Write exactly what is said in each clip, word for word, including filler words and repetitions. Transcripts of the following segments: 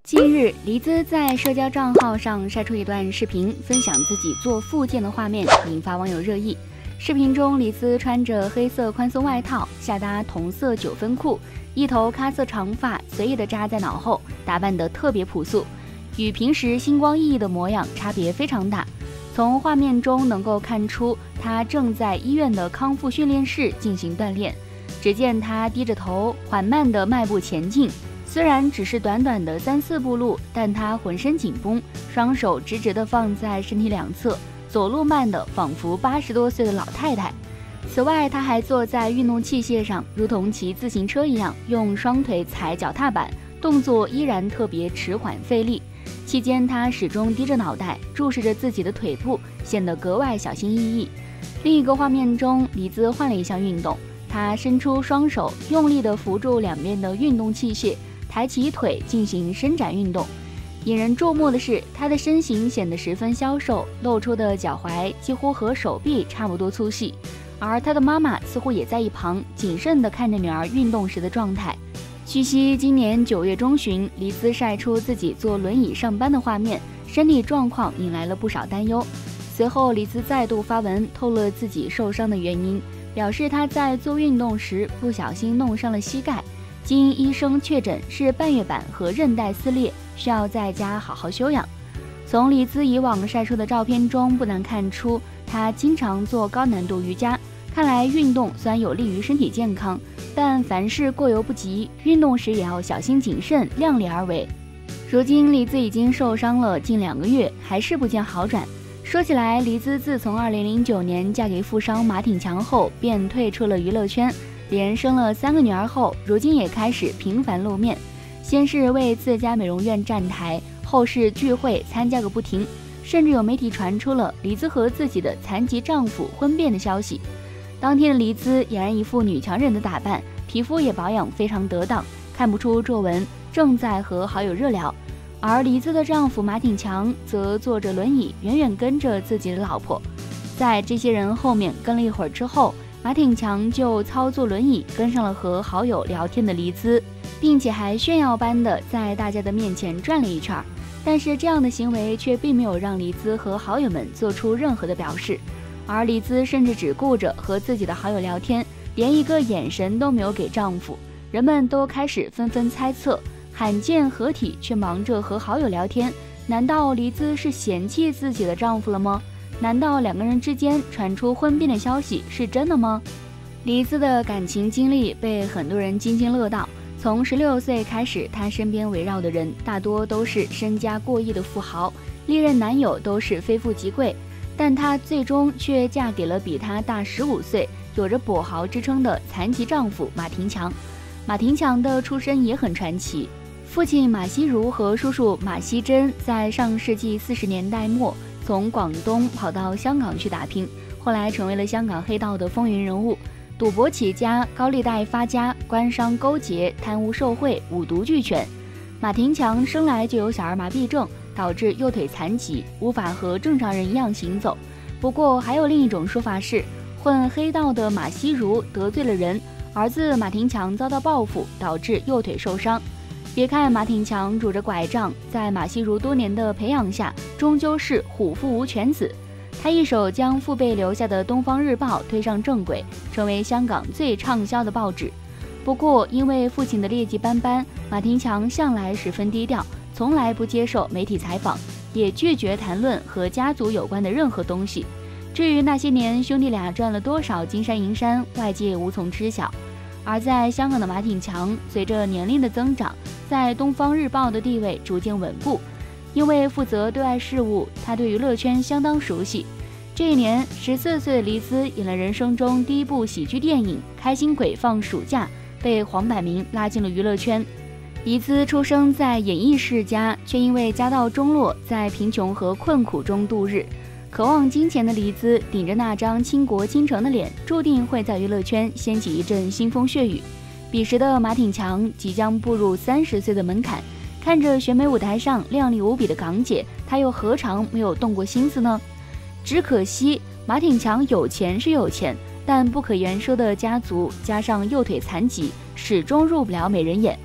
近日，黎姿在社交账号上晒出一段视频，分享自己做复健的画面，引发网友热议。视频中，黎姿穿着黑色宽松外套，下搭同色九分裤，一头咖色长发随意的扎在脑后，打扮得特别朴素，与平时星光熠熠的模样差别非常大。从画面中能够看出，她正在医院的康复训练室进行锻炼。只见她低着头，缓慢地迈步前进。虽然只是短短的三四步路，但她浑身紧绷，双手直直地放在身体两侧，走路慢的仿佛八十多岁的老太太。此外，她还坐在运动器械上，如同骑自行车一样，用双腿踩脚踏板，动作依然特别迟缓费力。期间，她始终低着脑袋，注视着自己的腿部，显得格外小心翼翼。另一个画面中，黎姿换了一项运动，她伸出双手，用力地扶住两边的运动器械，抬起腿进行伸展运动。引人注目的是，她的身形显得十分消瘦，露出的脚踝几乎和手臂差不多粗细。而她的妈妈似乎也在一旁谨慎地看着女儿运动时的状态。据悉，今年九月中旬，黎姿晒出自己坐轮椅上班的画面，身体状况引来了不少担忧。随后，黎姿再度发文透露了自己受伤的原因，表示她在做运动时不小心弄伤了膝盖，经医生确诊是半月板和韧带撕裂，需要在家好好休养。从黎姿以往晒出的照片中，不难看出她经常做高难度瑜伽。看来运动虽然有利于身体健康，但凡事过犹不及，运动时也要小心谨慎，量力而为。如今黎姿已经受伤了近两个月，还是不见好转。说起来，黎姿自从二零零九年嫁给富商马挺强后，便退出了娱乐圈，连生了三个女儿后，如今也开始频繁露面。先是为自家美容院站台，后是聚会参加个不停，甚至有媒体传出了黎姿和自己的残疾丈夫婚变的消息。当天的黎姿俨然一副女强人的打扮，皮肤也保养非常得当，看不出皱纹，正在和好友热聊。而黎姿的丈夫马挺强则坐着轮椅，远远跟着自己的老婆。在这些人后面跟了一会儿之后，马挺强就操作轮椅跟上了和好友聊天的黎姿，并且还炫耀般的在大家的面前转了一圈。但是这样的行为却并没有让黎姿和好友们做出任何的表示，而黎姿甚至只顾着和自己的好友聊天，连一个眼神都没有给丈夫。人们都开始纷纷猜测，罕见合体却忙着和好友聊天，难道黎姿是嫌弃自己的丈夫了吗？难道两个人之间传出婚变的消息是真的吗？黎姿的感情经历被很多人津津乐道。从十六岁开始，她身边围绕的人大多都是身家过亿的富豪，历任男友都是非富即贵，但她最终却嫁给了比她大十五岁、有着跛豪之称的残疾丈夫马廷强。马廷强的出身也很传奇，父亲马锡如和叔叔马锡珍在上世纪四十年代末从广东跑到香港去打拼，后来成为了香港黑道的风云人物，赌博起家，高利贷发家，官商勾结，贪污受贿，五毒俱全。马廷强生来就有小儿麻痹症，导致右腿残疾，无法和正常人一样行走。不过还有另一种说法是，混黑道的马锡如得罪了人，儿子马廷强遭到报复，导致右腿受伤。别看马挺强拄着拐杖，在马锡如多年的培养下，终究是虎父无犬子。他一手将父辈留下的《东方日报》推上正轨，成为香港最畅销的报纸。不过，因为父亲的劣迹斑斑，马廷强向来十分低调，从来不接受媒体采访，也拒绝谈论和家族有关的任何东西。至于那些年兄弟俩赚了多少金山银山，外界无从知晓。而在香港的马挺强，随着年龄的增长，在《东方日报》的地位逐渐稳固。因为负责对外事务，他对娱乐圈相当熟悉。这一年，十四岁的黎姿演了人生中第一部喜剧电影《开心鬼放暑假》，被黄百鸣拉进了娱乐圈。黎姿出生在演艺世家，却因为家道中落，在贫穷和困苦中度日。渴望金钱的黎姿，顶着那张倾国倾城的脸，注定会在娱乐圈掀起一阵腥风血雨。彼时的马挺强即将步入三十岁的门槛，看着选美舞台上靓丽无比的港姐，他又何尝没有动过心思呢？只可惜马挺强有钱是有钱，但不可言说的家族加上右腿残疾，始终入不了美人眼。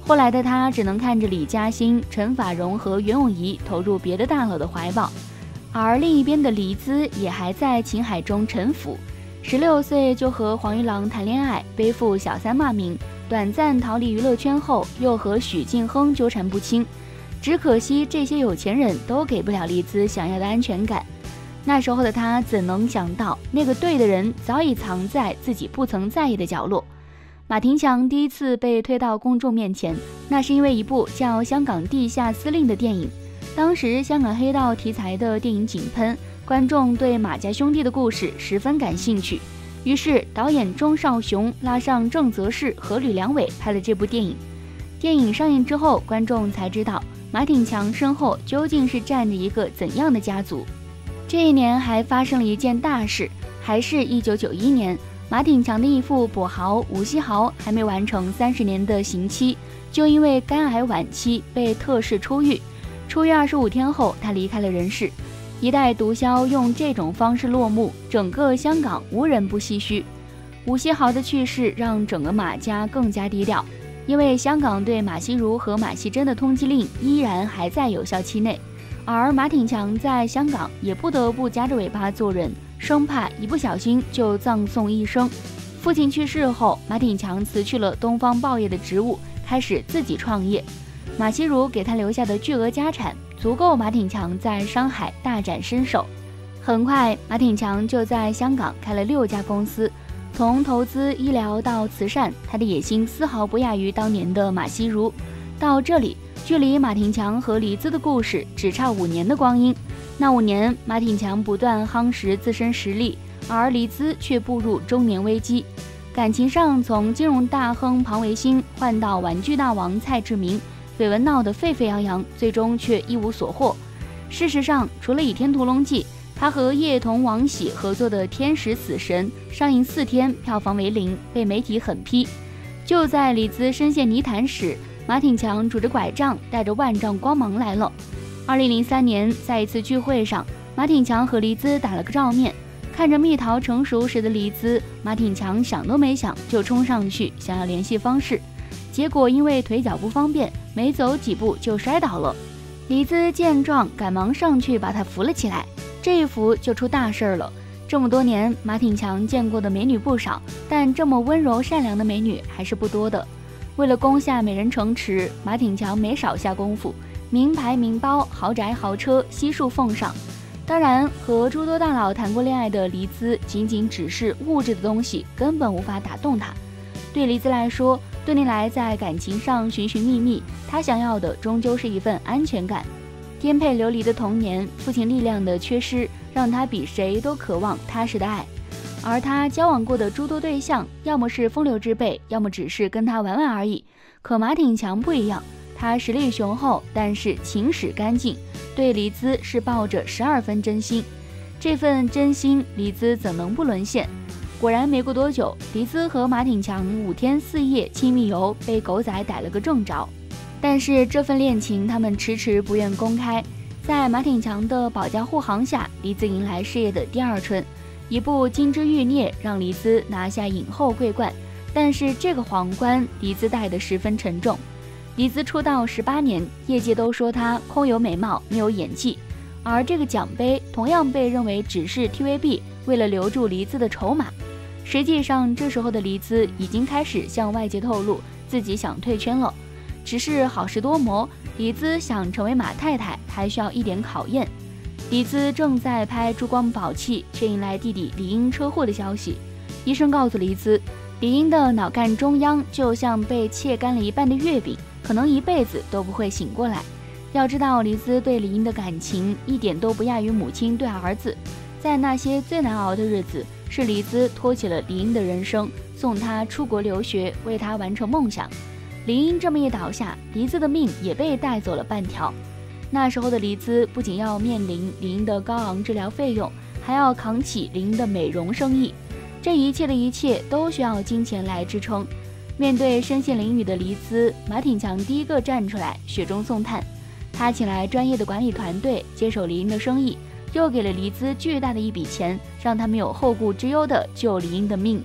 后来的他只能看着李嘉欣、陈法蓉和袁咏仪投入别的大佬的怀抱，而另一边的黎姿也还在情海中沉浮。十六岁就和黄玉郎谈恋爱，背负小三骂名，短暂逃离娱乐圈后，又和许晋亨纠缠不清。只可惜这些有钱人都给不了黎姿想要的安全感。那时候的他怎能想到，那个对的人早已藏在自己不曾在意的角落。马廷强第一次被推到公众面前，那是因为一部叫《香港地下司令》的电影。当时香港黑道题材的电影井喷，观众对马家兄弟的故事十分感兴趣，于是导演钟少雄拉上郑则仕和吕良伟拍了这部电影。电影上映之后，观众才知道马廷强身后究竟是站着一个怎样的家族。这一年还发生了一件大事，还是一九九一年，马廷强的义父跛豪吴锡豪还没完成三十年的刑期，就因为肝癌晚期被特赦出狱。出狱二十五天后，他离开了人世。一代毒枭用这种方式落幕，整个香港无人不唏嘘。吴锡豪的去世让整个马家更加低调，因为香港对马锡如和马锡珍的通缉令依然还在有效期内，而马廷强在香港也不得不夹着尾巴做人，生怕一不小心就葬送一生。父亲去世后，马廷强辞去了东方报业的职务，开始自己创业。马锡如给他留下的巨额家产足够马廷强在上海大展身手。很快，马廷强就在香港开了六家公司，从投资、医疗到慈善，他的野心丝毫不亚于当年的马锡如。到这里，距离马廷强和黎姿的故事只差五年的光阴。那五年，马廷强不断夯实自身实力，而黎姿却步入中年危机。感情上，从金融大亨庞维新换到玩具大王蔡志明，绯闻闹得沸沸扬扬，最终却一无所获。事实上，除了《倚天屠龙记》，他和叶童、王喜合作的《天使死神》上映四天，票房为零，被媒体狠批。就在黎姿深陷泥潭时，马廷强拄着拐杖，带着万丈光芒来了。二零零三年，在一次聚会上，马廷强和黎姿打了个照面。看着蜜桃成熟时的黎姿，马廷强想都没想就冲上去想要联系方式，结果因为腿脚不方便，没走几步就摔倒了。黎姿见状，赶忙上去把他扶了起来。这一扶就出大事了。这么多年，马廷强见过的美女不少，但这么温柔善良的美女还是不多的。为了攻下美人城池，马廷强没少下功夫，名牌名包、豪宅豪车悉数奉上。当然，和诸多大佬谈过恋爱的黎姿，仅仅只是物质的东西，根本无法打动他。对黎姿来说，多年来在感情上寻寻觅觅，她想要的终究是一份安全感。颠沛流离的童年，父亲力量的缺失，让她比谁都渴望踏实的爱。而她交往过的诸多对象，要么是风流之辈，要么只是跟她玩玩而已。可马廷强不一样，他实力雄厚，但是情史干净，对黎姿是抱着十二分真心。这份真心，黎姿怎能不沦陷？果然没过多久，黎姿和马廷强五天四夜亲密游被狗仔逮了个正着。但是这份恋情他们迟迟不愿公开。在马廷强的保驾护航下，黎姿迎来事业的第二春。一部《金枝欲孽》让黎姿拿下影后桂冠，但是这个皇冠黎姿戴得十分沉重。黎姿出道十八年，业界都说她空有美貌没有演技，而这个奖杯同样被认为只是 T V B 为了留住黎姿的筹码。实际上，这时候的黎姿已经开始向外界透露自己想退圈了。只是好事多磨，黎姿想成为马太太还需要一点考验。黎姿正在拍《珠光宝气》，却迎来弟弟李英车祸的消息。医生告诉黎姿，李英的脑干中央就像被切干了一半的月饼，可能一辈子都不会醒过来。要知道，黎姿对李英的感情一点都不亚于母亲对儿子。在那些最难熬的日子，是黎姿托起了李英的人生，送他出国留学，为他完成梦想。李英这么一倒下，黎姿的命也被带走了半条。那时候的黎姿不仅要面临李英的高昂治疗费用，还要扛起李英的美容生意，这一切的一切都需要金钱来支撑。面对身陷囹圄的黎姿，马廷强第一个站出来雪中送炭。他请来专业的管理团队接手李英的生意，又给了黎姿巨大的一笔钱，让他没有后顾之忧地救李英的命。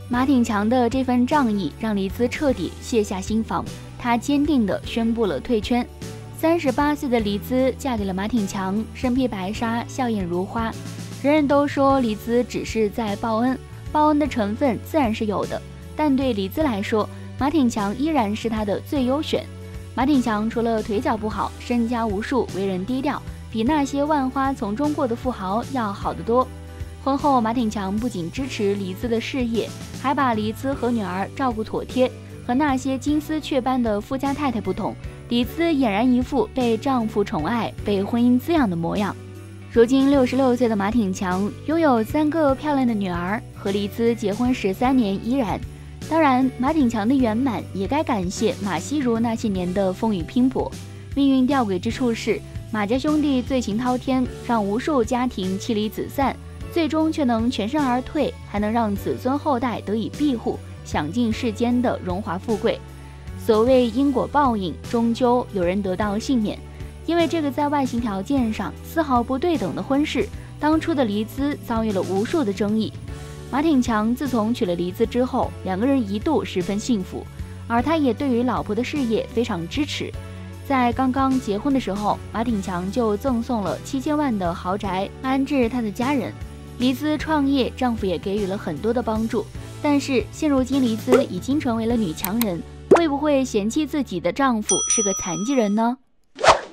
马挺强的这份仗义让黎姿彻底卸下心防，她坚定地宣布了退圈。三十八岁的黎姿嫁给了马挺强，身披白纱，笑靥如花。人人都说黎姿只是在报恩，报恩的成分自然是有的，但对黎姿来说，马挺强依然是她的最优选。马挺强除了腿脚不好，身家无数，为人低调，比那些万花丛中过的富豪要好得多。婚后，马挺强不仅支持黎姿的事业，还把黎姿和女儿照顾妥帖。和那些金丝雀般的富家太太不同，黎姿俨然一副被丈夫宠爱、被婚姻滋养的模样。如今六十六岁的马挺强拥有三个漂亮的女儿，和黎姿结婚十三年依然。当然，马挺强的圆满也该感谢马西如那些年的风雨拼搏。命运吊诡之处是，马家兄弟罪行滔天，让无数家庭妻离子散，最终却能全身而退，还能让子孙后代得以庇护，享尽世间的荣华富贵。所谓因果报应，终究有人得到幸免。因为这个在外形条件上丝毫不对等的婚事，当初的黎姿遭遇了无数的争议。马挺强自从娶了黎姿之后，两个人一度十分幸福，而他也对于老婆的事业非常支持。在刚刚结婚的时候，马挺强就赠送了七千万的豪宅安置他的家人。黎姿创业，丈夫也给予了很多的帮助，但是现如今黎姿已经成为了女强人，会不会嫌弃自己的丈夫是个残疾人呢？